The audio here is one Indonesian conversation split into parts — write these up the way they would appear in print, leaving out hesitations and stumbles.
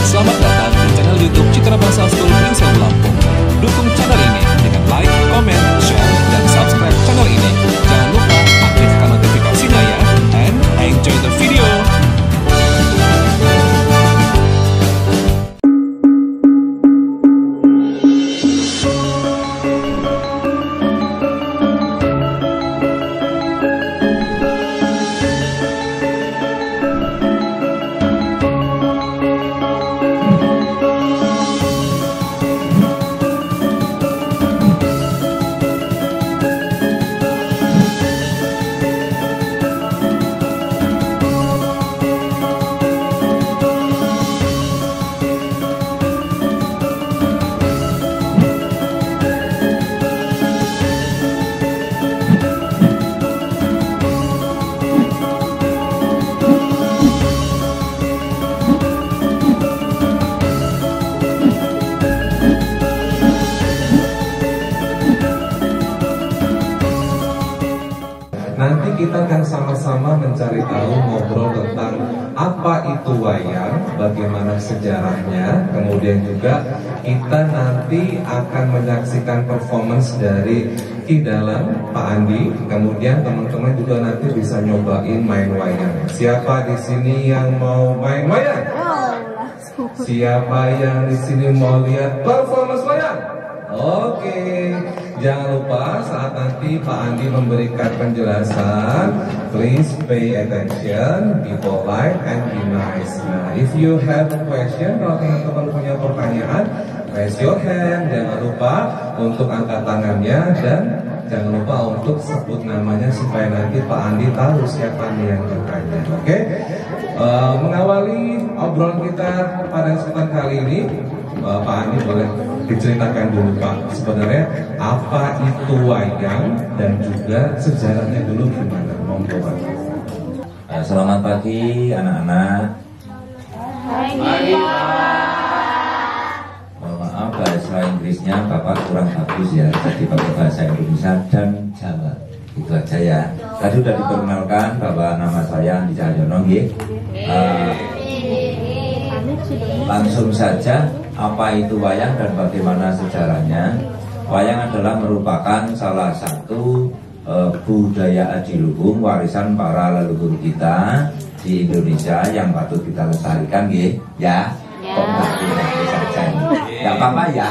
Selamat datang di channel YouTube Citra Bahasa School Prinsip Lampung. Dukung channel ini dengan like, comment, share, dan subscribe channel ini. Jangan lupa aktifkan notifikasinya ya. And enjoy the video. Nanti kita akan sama-sama mencari tahu, ngobrol tentang apa itu wayang, bagaimana sejarahnya. Kemudian juga kita nanti akan menyaksikan performance dari Ki Dalam, Pak Andi. Kemudian teman-teman juga nanti bisa nyobain main wayang. Siapa di sini yang mau main wayang? Siapa yang di sini mau lihat performance wayang? Oke, jangan lupa saat nanti Pak Andi memberikan penjelasan, please pay attention, be polite and be nice. Nah, if you have a question, kalau teman-teman punya pertanyaan, raise your hand. Jangan lupa untuk angkat tangannya dan jangan lupa untuk sebut namanya supaya nanti Pak Andi tahu siapa nih yang bertanya. Oke? Mengawali obrolan kita pada kesempatan kali ini, Pak Andi boleh diceritakan dulu Pak, sebenarnya apa itu wayang dan juga sejarahnya dulu gimana? Monggo Pak. Selamat pagi anak-anak. Pagi. Mohon maaf bahasa Inggrisnya Bapak kurang bagus ya, jadi pakai bahasa Indonesia dan Jawa. Itu aja ya. Tadi sudah diperkenalkan bahwa nama saya Andi Cahyono. Langsung saja, apa itu wayang dan bagaimana sejarahnya? Wayang adalah merupakan salah satu budaya adiluhung, warisan para leluhur kita di Indonesia yang patut kita lestarikan, ya. Kok ngerti saja? Gak apa-apa ya.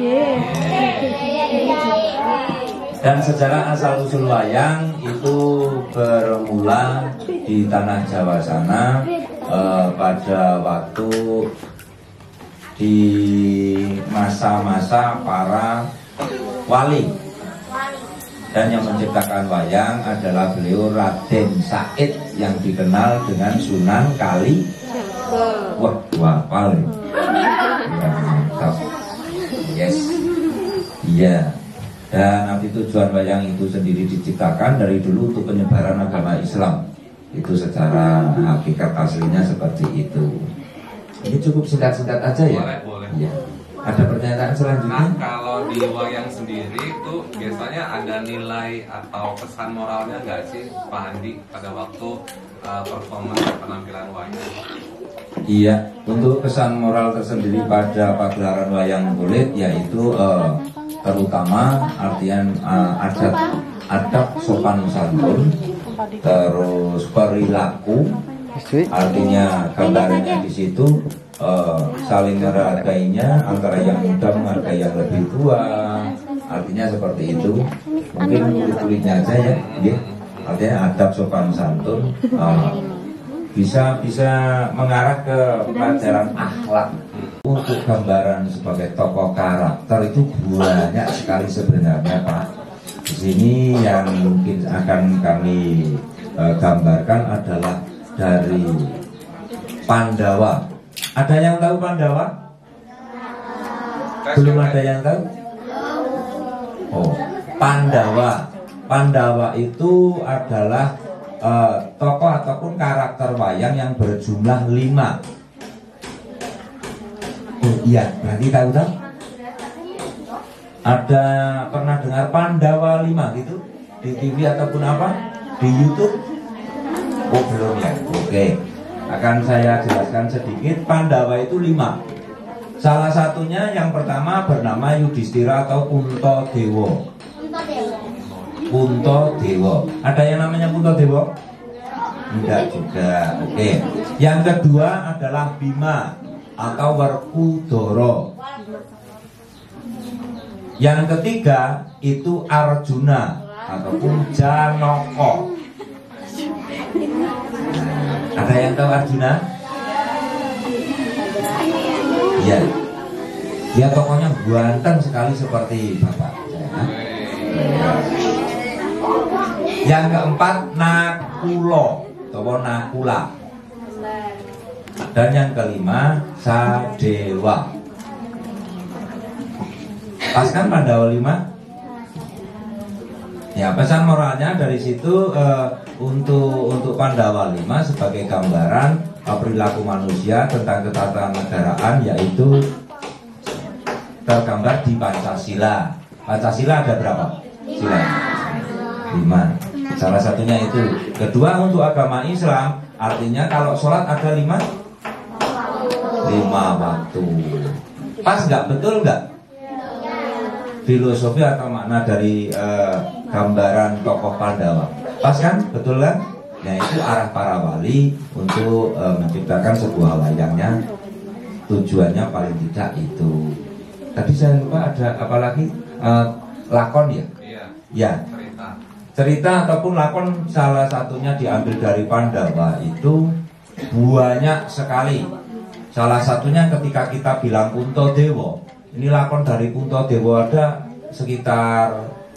Dan sejarah asal usul wayang itu bermula di tanah Jawa sana pada waktu di masa-masa para wali, dan yang menciptakan wayang adalah beliau Raden Said yang dikenal dengan Sunan Kali. Wah, paling mantap. Yes, iya. Dan nanti tujuan wayang itu sendiri diciptakan dari dulu untuk penyebaran agama Islam. Itu secara hakikat aslinya seperti itu. Ini cukup singkat-singkat aja ya? Boleh. Ya. Ada pertanyaan selanjutnya? Nah, kalau di wayang sendiri itu biasanya ada nilai atau pesan moralnya nggak sih Pak Andi pada waktu performance penampilan wayang? Iya, untuk kesan moral tersendiri pada pagelaran wayang kulit yaitu terutama artian adab sopan santun, terus perilaku, artinya gambarannya di situ saling menghargainya antara yang muda menghargai yang lebih tua, artinya seperti itu. Mungkin kulit-kulitnya aja ya, artinya adab sopan santun bisa mengarah ke pelajaran akhlak. Untuk gambaran sebagai tokoh karakter itu banyak sekali sebenarnya Pak. Di sini yang mungkin akan kami gambarkan adalah dari Pandawa. Ada yang tahu Pandawa? Belum ada yang tahu? Oh, Pandawa. Pandawa itu adalah tokoh ataupun karakter wayang yang berjumlah 5. Oh iya, berarti tahu tak? Ada pernah dengar Pandawa 5 gitu? Di TV ataupun apa? Di YouTube? Oh belum ya? Oke. Akan saya jelaskan sedikit. Pandawa itu 5. Salah satunya yang pertama bernama Yudhistira atau Puntadewa. Puntadewa. Ada yang namanya Puntadewa? Enggak juga. Oke. Yang kedua adalah Bima atau Werkudara. Yang ketiga itu Arjuna ataupun Janaka. Ada yang tahu Arjuna? Iya. Dia tokohnya ganteng sekali seperti bapak. Yang keempat Nakula atau Nakula. Dan yang kelima Sadewa. Pas kan Pandawa 5? Ya, pesan moralnya dari situ untuk Pandawa 5 sebagai gambaran perilaku manusia tentang ketatanegaraan, yaitu tergambar di Pancasila. Pancasila ada berapa? Sila 5. Salah satunya itu. Kedua untuk agama Islam, artinya kalau sholat ada 5 waktu. Pas nggak? Betul nggak? Filosofi atau makna dari gambaran tokoh Pandawa. Pas kan? Betul kan? Nah itu arah para wali untuk menciptakan sebuah wayangnya. Tujuannya paling tidak itu. Tadi saya lupa ada apa lagi? Lakon ya? Ya. Cerita ataupun lakon salah satunya diambil dari Pandawa itu banyak sekali. Salah satunya ketika kita bilang Puntadewa. Ini lakon dari Puntadewa ada sekitar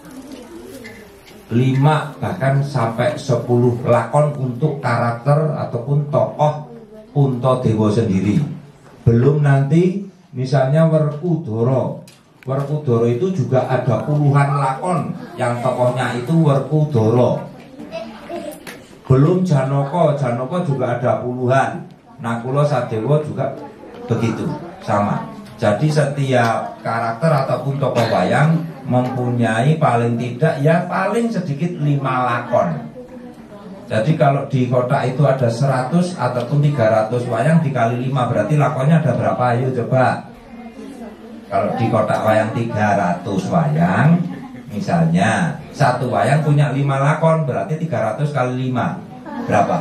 5 bahkan sampai 10 lakon untuk karakter ataupun tokoh Puntadewa sendiri. Belum nanti misalnya Werkudara. Werkudara itu juga ada puluhan lakon yang tokohnya itu Werkudara. Belum Janaka, Janaka juga ada puluhan. Nakula, Sadewa juga begitu, sama. Jadi setiap karakter ataupun tokoh wayang mempunyai paling tidak ya paling sedikit 5 lakon. Jadi kalau di kotak itu ada 100 ataupun 300 wayang dikali 5 berarti lakonnya ada berapa? Ayo coba. Kalau di kotak wayang 300 wayang, misalnya satu wayang punya 5 lakon, berarti 300 kali 5 berapa?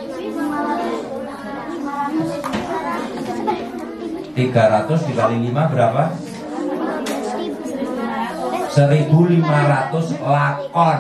300 dikali 5 berapa? 1.500 lakon.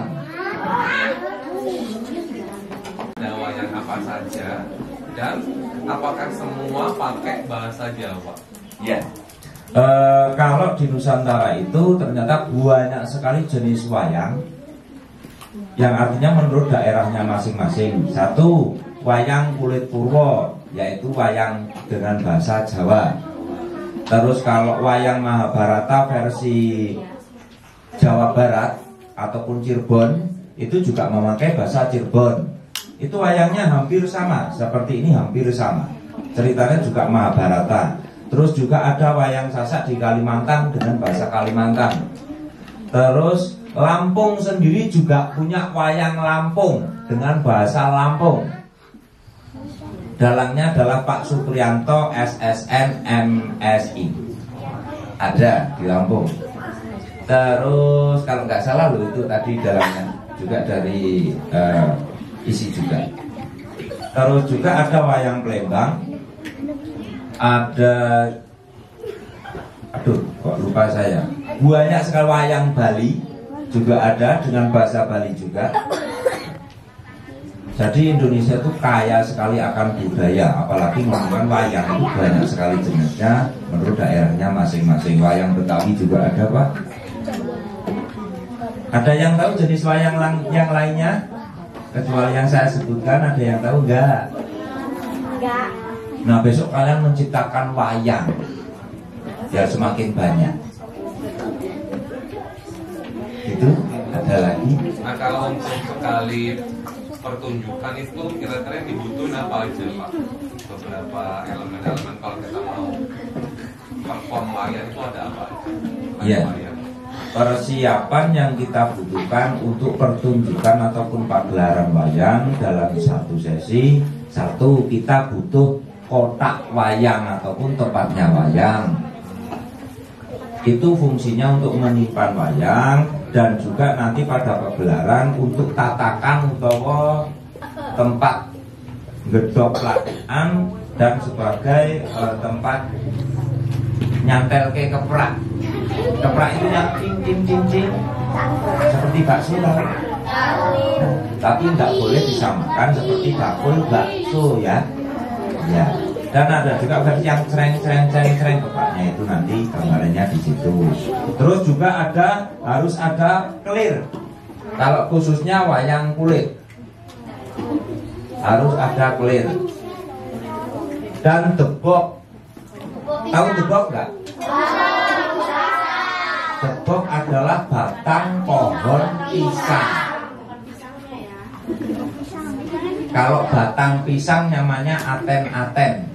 Ada wayang apa saja dan apakah semua pakai bahasa Jawa? Ya. Kalau di Nusantara itu ternyata banyak sekali jenis wayang yang artinya menurut daerahnya masing-masing. Satu, wayang kulit purwo, yaitu wayang dengan bahasa Jawa. Terus kalau wayang Mahabharata versi Jawa Barat ataupun Cirebon itu juga memakai bahasa Cirebon. Itu wayangnya hampir sama, seperti ini hampir sama. Ceritanya juga Mahabharata. Terus juga ada wayang Sasak di Kalimantan dengan bahasa Kalimantan. Terus Lampung sendiri juga punya wayang Lampung dengan bahasa Lampung. Dalangnya adalah Pak Supriyanto SSN MSI. Ada di Lampung. Terus kalau nggak salah loh itu tadi dalangnya juga dari isi juga. Terus juga ada wayang Plembang. Ada, aduh kok lupa saya. Banyak sekali wayang Bali juga ada dengan bahasa Bali juga. Jadi Indonesia itu kaya sekali akan budaya, apalagi ngomongin wayang itu banyak sekali jenisnya menurut daerahnya masing-masing. Wayang Betawi juga ada, Pak. Ada yang tahu jenis wayang yang lainnya? Kecuali yang saya sebutkan, ada yang tahu enggak? Enggak. Nah besok kalian menciptakan wayang biar semakin banyak. Itu ada lagi. Nah kalau untuk sekali pertunjukan itu kira-kira dibutuhin apa aja Pak? Beberapa elemen-elemen kalau kita mau perform wayang itu ada apa aja? Iya. Persiapan yang kita butuhkan untuk pertunjukan ataupun pagelaran wayang dalam satu sesi Satu, kita butuh kotak wayang ataupun tempatnya wayang. Itu fungsinya untuk menyimpan wayang dan juga nanti pada pagelaran untuk tatakan utawa tempat gedok lakian dan sebagai tempat nyantel ke keprak. Keprak itu yang cing seperti bakso lah. Tapi nggak boleh disamakan seperti bakso ya. Ya. Dan ada juga versi yang cereng kepraknya itu nanti gambarnya di situ. Terus juga harus ada kelir. Kalau khususnya wayang kulit harus ada kelir. Dan debok. Tahu debok nggak? Debok adalah batang pohon pisang. Kalau batang pisang namanya aten-aten.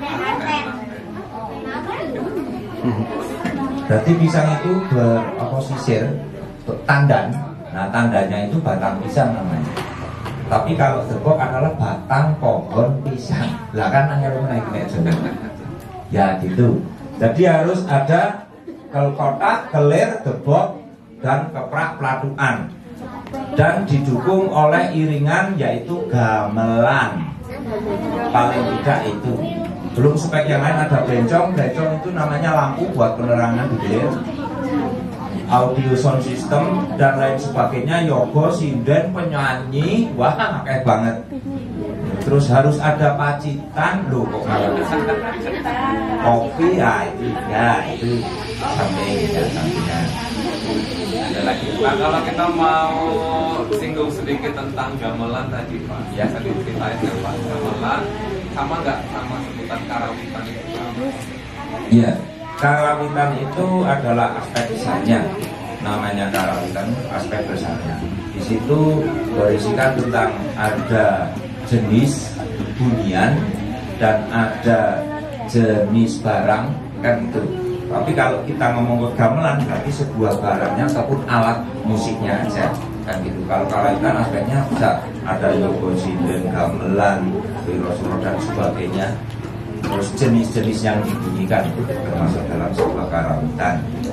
Berarti pisang itu beroposisir tandan. Nah, tandanya itu batang pisang namanya. Tapi kalau debok adalah batang pohon pisang. Lah kan angel naik ya gitu. Jadi harus ada kotak, kelir, debok, dan keprak peladukan. Dan didukung oleh iringan yaitu gamelan. Paling tidak itu. Belum spek yang lain ada bencong itu namanya lampu buat penerangan gitu ya. Audio sound system dan lain sebagainya, yogo, sinden, penyanyi, wah kayak banget. Terus harus ada pacitan, loh kok malah kopi ya itu sampai sampingnya. Ada lagi Pak, kalau kita mau singgung sedikit tentang gamelan tadi Pak, ya tadi ceritain ya Pak, gamelan sama nggak sama sebutan karawitan itu? Iya, karawitan itu adalah aspek besarnya. Namanya karawitan aspek besarnya. Di situ berisikan tentang ada jenis hunian dan ada jenis barang kan itu. Tapi kalau kita ngomong gamelan berarti sebuah barangnya ataupun alat musiknya aja kan gitu. Kalau karawitan aspeknya bisa ada yogo, sinden, gamelan, biro-suro dan sebagainya. Terus jenis-jenis yang dibunyikan itu termasuk dalam sebuah karawitan.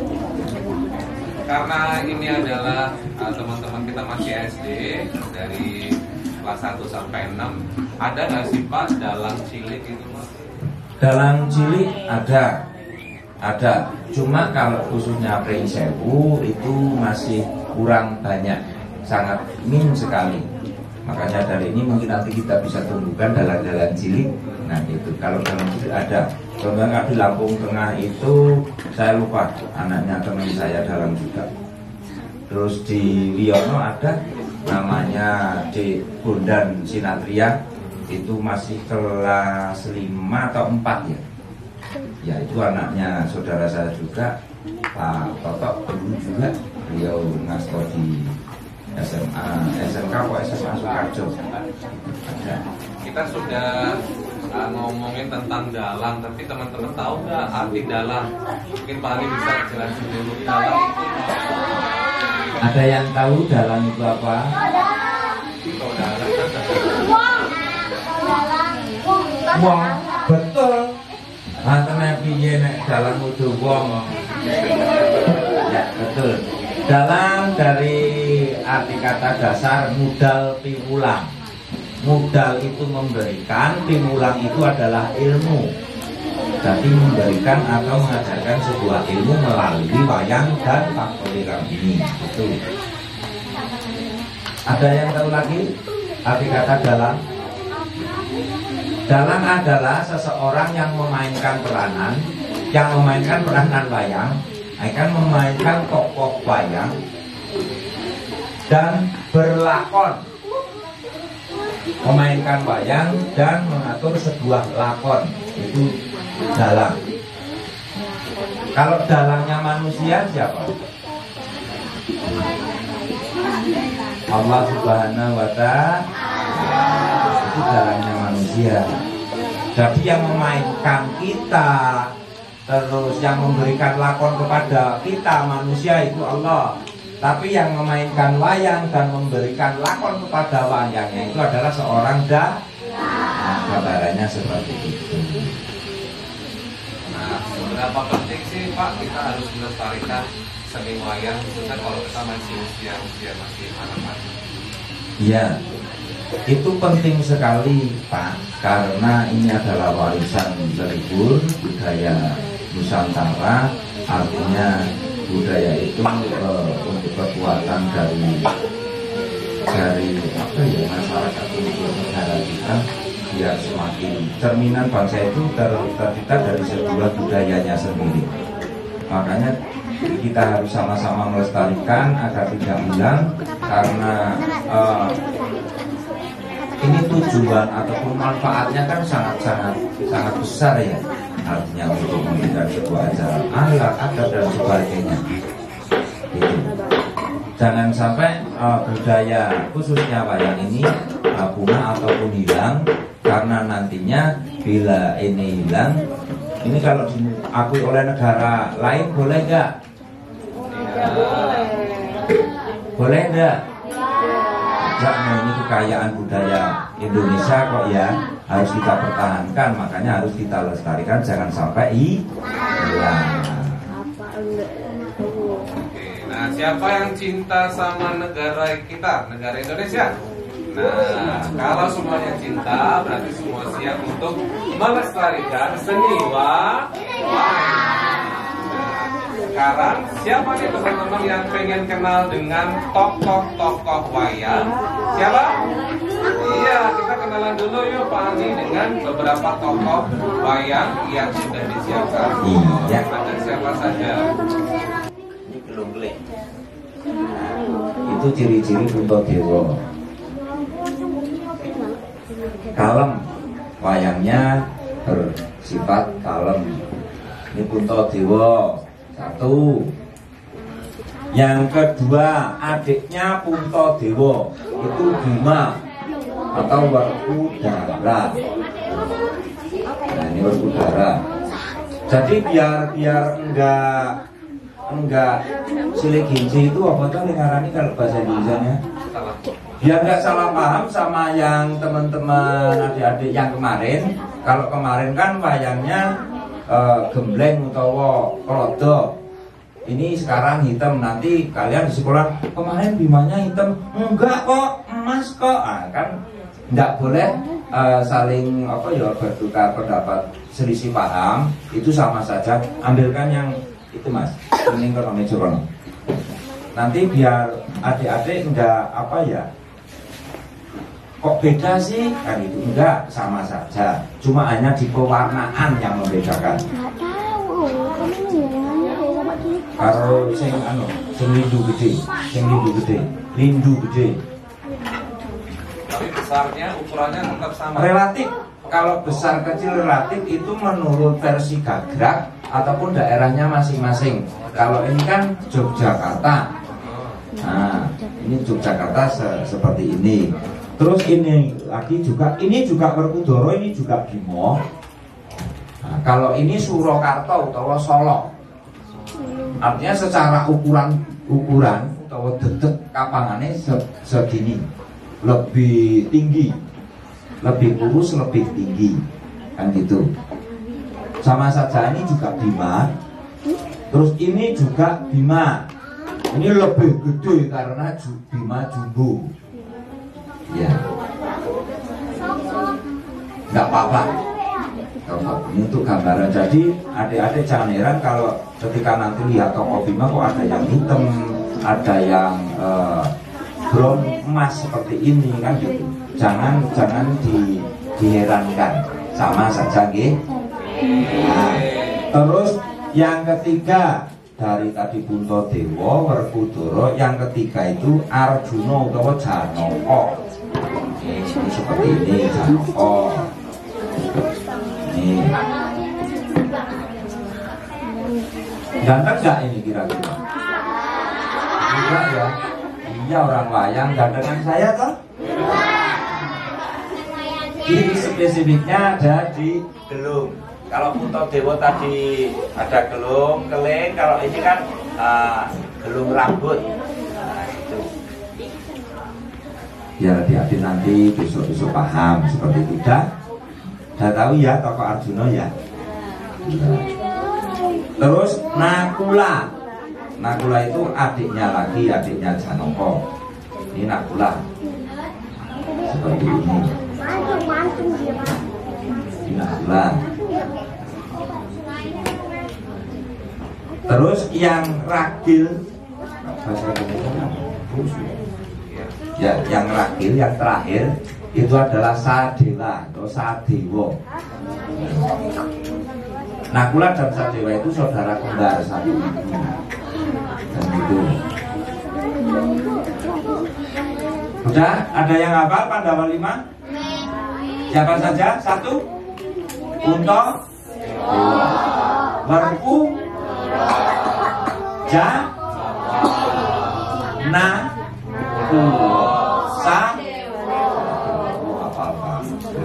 Karena ini adalah teman-teman kita masih SD dari kelas 1 sampai 6, ada nggak sih Pak dalang cilik itu Pak? Dalang cilik ada, cuma kalau khususnya Pring Sewu itu masih kurang banyak, sangat minim sekali. Makanya dari ini mungkin nanti kita bisa tumbuhkan dalang-dalang cilik. Nah itu kalau dalang cilik ada. Contohnya di Lampung Tengah itu saya lupa, anaknya teman saya dalang juga. Terus di Wiono ada, namanya di Bondan Sinatria, itu masih kelas 5 atau 4 ya. Ya itu anaknya saudara saya juga, Pak Totok dulu juga, beliau ngasto di SMK atau SMA Sukarjo. Kita sudah ngomongin tentang dalang, tapi teman-teman tahu nggak arti dalang? Mungkin Pak Ali bisa jelasin dulu dalang itu apa? Ada yang tahu dalang itu apa? Wong, betul. Antara piye nek dalang kudu wong. Ya, betul. Dalang dari arti kata dasar mudal piwulang. Mudal itu memberikan, piwulang itu adalah ilmu. Jadi memberikan atau mengajarkan sebuah ilmu melalui wayang dan faktorial ini. Itu. Ada yang tahu lagi arti kata dalang? Dalang adalah seseorang yang memainkan peranan wayang, akan memainkan tokoh wayang dan berlakon, memainkan wayang dan mengatur sebuah lakon, itu dalang. Kalau dalangnya manusia siapa? Allah Subhanahu wa Ta'ala, itu dalangnya manusia. Jadi yang memainkan kita, terus yang memberikan lakon kepada kita manusia itu Allah. Tapi yang memainkan wayang dan memberikan lakon kepada wayangnya itu adalah seorang Nah, gambarannya seperti itu. Nah, seberapa penting sih Pak kita harus melestarikan seni wayang, khususnya kalau kita masih usia masih anak-anak? Iya, itu penting sekali Pak, karena ini adalah warisan leluhur budaya Nusantara. Artinya budaya itu untuk kekuatan dari apa ya, masyarakat untuk negara kita, biar semakin cerminan bangsa itu tercipta dari sebuah budayanya sendiri. Makanya kita harus sama-sama melestarikan agar tidak hilang, karena ini tujuan ataupun manfaatnya kan sangat besar ya. Artinya untuk memberikan sebuah ajaran akhlak, adab dan sebagainya. Gitu. Jangan sampai budaya khususnya wayang ini punah ataupun hilang, karena nantinya bila ini hilang, ini kalau diakui oleh negara lain boleh nggak? Boleh nggak? Nah, ini kekayaan budaya Indonesia kok ya, harus kita pertahankan, makanya harus kita lestarikan, jangan sampai hilang. Nah, siapa yang cinta sama negara kita, negara Indonesia? Nah, kalau semuanya cinta, berarti semua siap untuk melestarikan seni wayang. Sekarang siapa nih teman-teman yang pengen kenal dengan tokoh-tokoh wayang? Siapa? Iya, kita kenalan dulu yuk Pak Ani dengan beberapa tokoh wayang yang sudah disiapkan. Iya. Ada siapa saja? Ini gelung-geling. Itu ciri-ciri Puntadewa. Kalem, wayangnya bersifat kalem. Ini Puntadewa. Satu. Yang kedua, adiknya Puntadewa itu Bima atau Werkudara. Nah, ini Werkudara. Jadi biar enggak silik ginci itu apa tuh ngarani kalau bahasa Indonesianya? Biar enggak salah paham sama yang teman-teman adik-adik yang kemarin. Kalau kemarin kan wayangnya gembleng utawa klodo. Ini sekarang hitam, nanti kalian di sekolah kemarin Bimanya hitam, enggak kok, emas kok. Nah, kan enggak boleh saling apa ya, bertukar pendapat, selisih paham. Itu sama saja. Ambilkan yang itu Mas, kuning ke meja. Nanti biar adik-adik enggak apa ya, kok beda sih, kan itu enggak, sama saja, cuma hanya di pewarnaan yang membedakan. Kalau sing lindu gede, lindu gede. Tapi besarnya, ukurannya tetap sama. Relatif, kalau besar kecil relatif itu menurut versi Gagrag ataupun daerahnya masing-masing. Kalau ini kan Yogyakarta. Nah, ini Yogyakarta seperti ini. Terus ini lagi juga, ini juga Werkudara, ini juga Bima. Nah, kalau ini Surakarta utawa Solo. Artinya secara ukuran utawa dedet kapangannya segini, lebih tinggi, lebih kurus, lebih tinggi, kan gitu. Sama saja ini juga Bima. Terus ini juga Bima. Ini lebih gede karena Bima jumbo. Ya, nggak apa-apa. Ini untuk gambaran. Jadi adik-adik jangan heran kalau ketika nanti lihat tokoh Bima kok ada yang hitam, ada yang bron emas seperti ini, kan gitu. Jangan diherankan, sama saja gitu. Nah, terus yang ketiga dari tadi Puntadewa, Werkudara, yang ketiga itu Arjuna utawa Janaka. Ini seperti ini Janaka. Ini ganteng gak ini kira-kira? Enggak ya? Iya, orang wayang gantengan saya toh? Ini spesifiknya ada di gelung. Kalau Puntadewa tadi ada gelung, keling. Kalau ini kan gelung rambut. Nah, itu. Biar adik-adik nanti besok-besok paham seperti itu. Udah tahu ya tokoh Arjuna ya. Terus Nakula. Nakula itu adiknya lagi, adiknya Janaka. Ini Nakula. Seperti ini. Ini Nakula. Terus yang ragil, ya, yang ragil, yang terakhir itu adalah Sadewa atau Sadewa. Nakula dan Sadewa itu saudara kembar satu ibu. Dan itu. Udah, ada yang hafal Pandawa 5? Siapa saja? 1 Kunto, Werku, Sa, apa-apa.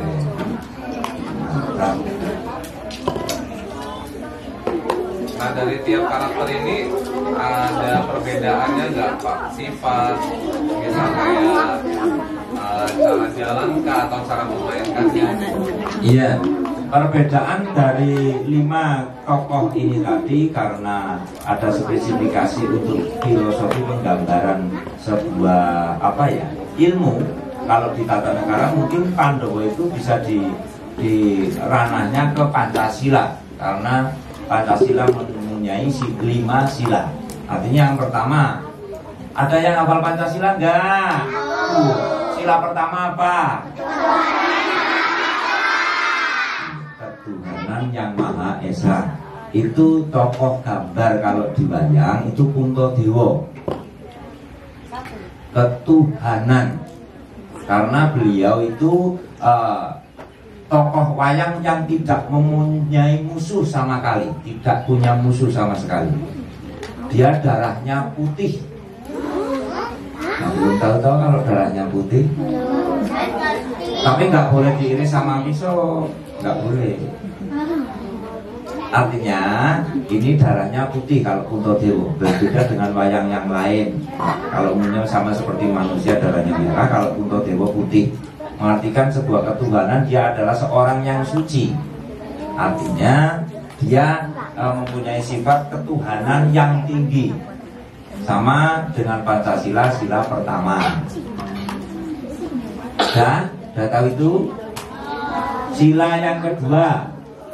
Nah, dari tiap karakter ini ada perbedaannya nggak Pak? Sifat, misalnya cara jalan atau cara memainkannya? Iya, perbedaan dari 5 tokoh ini tadi karena ada spesifikasi untuk filosofi penggambaran sebuah ilmu. Kalau di tata negara mungkin Pandawa itu bisa di ranahnya ke Pancasila karena Pancasila mempunyai 5 sila. Artinya yang pertama, ada yang hafal Pancasila enggak? Sila pertama apa? Ketuhanan yang Maha Esa. Itu tokoh gambar kalau di wayang itu Puntadewa. Ketuhanan. Karena beliau itu tokoh wayang yang tidak mempunyai musuh sama sekali, tidak punya musuh sama sekali. Dia darahnya putih. Nah, belum tahu-tahu kalau darahnya putih. Tapi nggak boleh diiris sama pisau, nggak boleh. Artinya ini darahnya putih kalau Puntadewa, berbeda dengan wayang yang lain. Kalau umumnya sama seperti manusia darahnya merah, kalau Puntadewa putih. Mengartikan sebuah ketuhanan, dia adalah seorang yang suci. Artinya dia mempunyai sifat ketuhanan yang tinggi. Sama dengan Pancasila sila pertama. Dan sudah tahu itu. Sila yang kedua.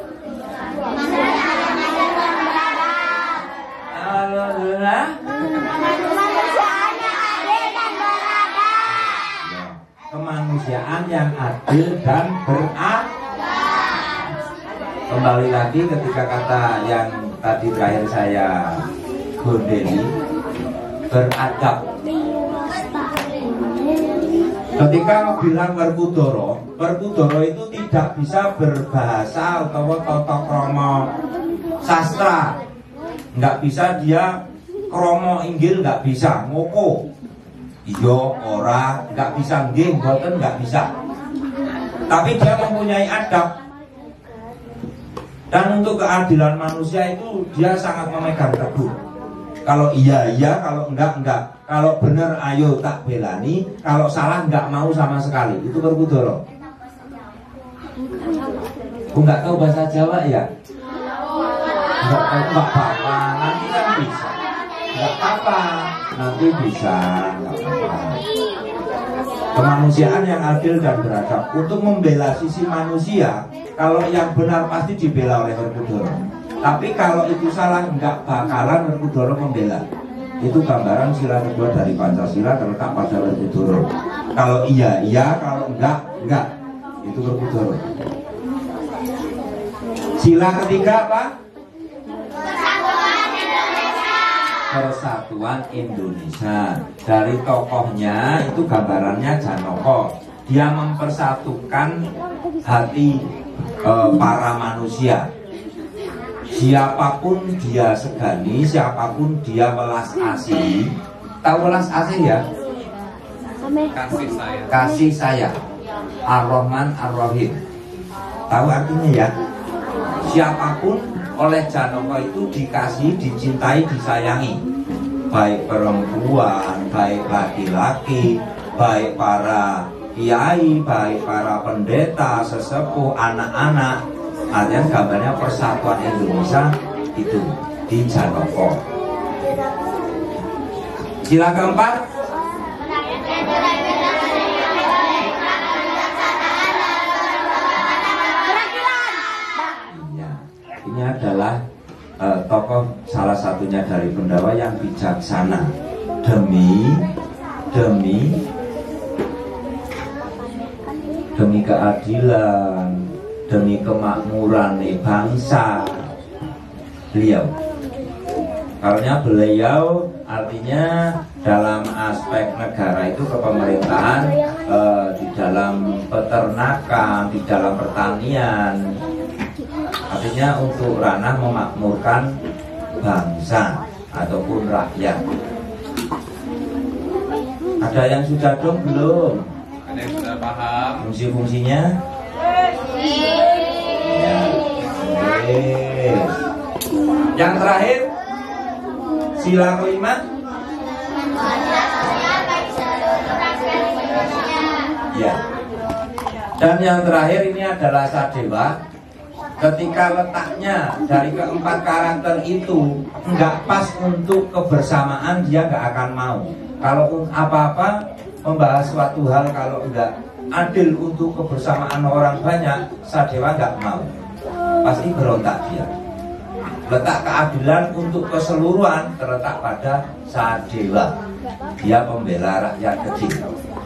Kemanusiaan yang adil dan beradab. Kembali lagi ketika kata yang tadi terakhir saya gondeli, beradab. Ketika bilang Werkudara, Werkudara itu tidak bisa berbahasa atau tata krama sastra, nggak bisa dia kromo inggil, nggak bisa ngoko. Iyo, ora, nggak bisa nggih, mboten nggak bisa. Tapi dia mempunyai adab. Dan untuk keadilan manusia itu dia sangat memegang teguh. Kalau iya, iya, kalau enggak, enggak. Kalau benar, ayo tak belani. Kalau salah, enggak mau sama sekali. Itu Werkudara. Enggak tahu bahasa Jawa ya? Enggak tahu, enggak apa-apa. Nanti kan bisa. Enggak apa-apa. Nanti bisa. Kemanusiaan yang adil dan beradab. Untuk membela sisi manusia, kalau yang benar pasti dibela oleh Werkudara. Tapi kalau itu salah, enggak bakalan Werkudara membela. Itu gambaran sila kedua dari Pancasila terletak pada Werkudara. Kalau iya, iya, kalau enggak, enggak. Itu Werkudara. Sila ketiga apa? Persatuan Indonesia. Dari tokohnya itu gambarannya Janaka. Dia mempersatukan hati para manusia. Siapapun dia segani, siapapun dia welas asih. Tahu welas asih ya? Kasih saya. Kasih saya. Ar-Rahman Ar-Rahim. Tahu artinya ya? Siapapun oleh Janaka itu dikasih, dicintai, disayangi. Baik perempuan, baik laki-laki, baik para kiai, baik para pendeta, sesepuh, anak-anak. Artinya gambarnya persatuan Indonesia itu di Janoko. Sila keempat. Ya, ini adalah tokoh salah satunya dari Pendawa yang bijaksana demi keadilan, demi kemakmuran bangsa. Karena beliau artinya dalam aspek negara itu kepemerintahan, di dalam peternakan, di dalam pertanian, artinya untuk ranah memakmurkan bangsa ataupun rakyat. Ada yang sudah dong belum? Ada yang sudah paham? Fungsi-fungsinya? Ya. Yang terakhir, sila kelima. Ya. Dan yang terakhir ini adalah Sadewa. Ketika letaknya dari keempat karakter itu nggak pas untuk kebersamaan, dia nggak akan mau. Kalau apa-apa membahas suatu hal kalau nggak adil untuk kebersamaan orang banyak, Sadewa nggak mau. Pasti berontak dia. Letak keadilan untuk keseluruhan terletak pada Sadewa. Dia pembela rakyat kecil.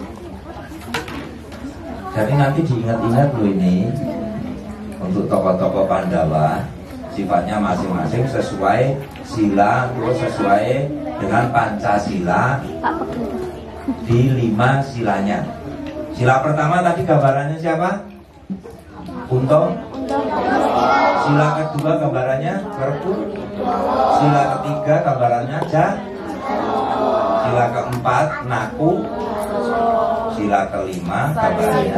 Jadi nanti diingat-ingat loh ini. Untuk tokoh-tokoh Pandawa, sifatnya masing-masing sesuai sila, terus sesuai dengan Pancasila di 5 silanya. Sila pertama tadi gambarannya siapa? Kunto. Sila kedua gambarannya Kertu. Sila ketiga gambarannya Ja. Sila keempat Naku. Sila kelima gambarannya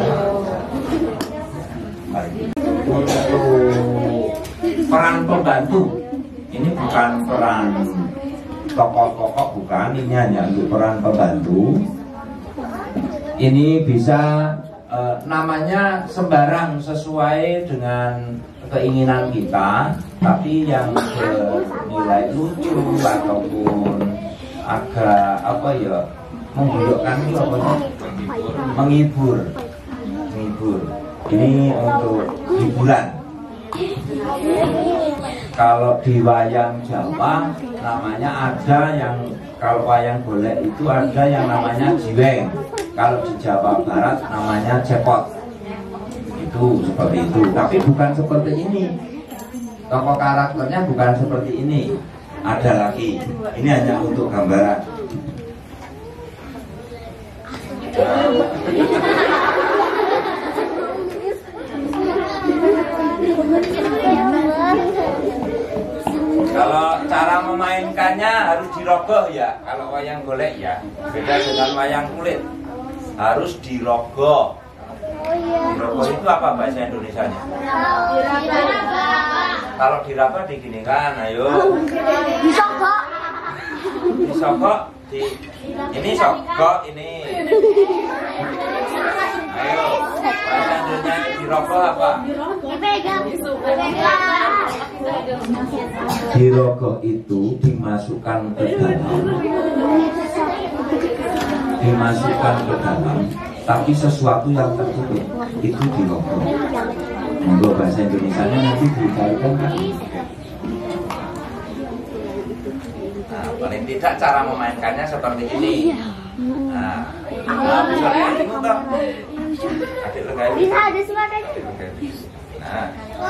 untuk peran pembantu. Ini bukan peran tokoh-tokoh, bukan, ini hanya untuk peran pembantu. Ini bisa namanya sembarang sesuai dengan keinginan kita, tapi yang bernilai lucu ataupun agak apa ya, menghidupkan itu apa ya? Menghibur. Ini untuk hiburan. Kalau di wayang Jawa namanya ada yang, kalau wayang golek itu ada yang namanya jiweng. Kalau di Jawa Barat namanya cepot. Itu seperti itu. Tapi bukan seperti ini. Tokoh karakternya bukan seperti ini. Ada lagi. Ini hanya untuk gambaran. Kalau cara memainkannya harus dirogoh ya. Kalau wayang golek ya, beda dengan wayang kulit. Harus dirogoh. Dirogoh itu apa bahasa Indonesianya? Kalau diraba diginikan, ayo. Disogok. Disogok. Ini sogok ini. Ayo. Bahasa Indonesia dirogoh apa? Dipegang. Dirogoh itu dimasukkan ke dalam. Dimasukkan ke dalam, tapi sesuatu yang tertutup itu dirogoh. Untuk bahasa Indonesianya nanti dicarikan kan. Nah, paling tidak cara memainkannya seperti ini. Nah, bisa lihat ini toh. Bisa ada suaranya. Nah,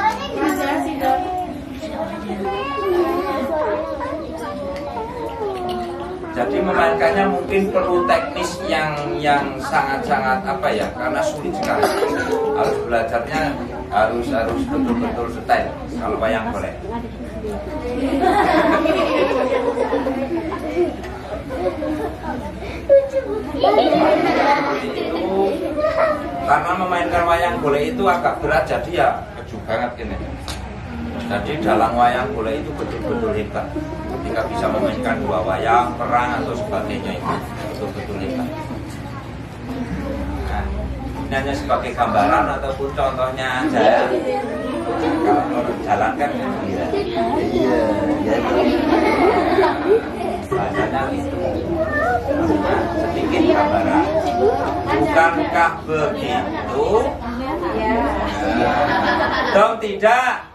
jadi memainkannya mungkin perlu teknis yang sangat-sangat apa ya, karena sulit sekali. Harus belajarnya harus betul-betul detail kalau wayang golek. Karena memainkan wayang golek itu agak berat, jadi ya keju banget ini. Jadi dalam wayang golek itu betul-betul hebat. Ketika bisa memainkan 2 wayang, perang atau sebagainya itu betul-betul hebat. Ini hanya sebagai gambaran ataupun contohnya aja. Kalau jalan kan iya. Bahasanya itu sedikit gambaran. Bukankah begitu? Dong tidak.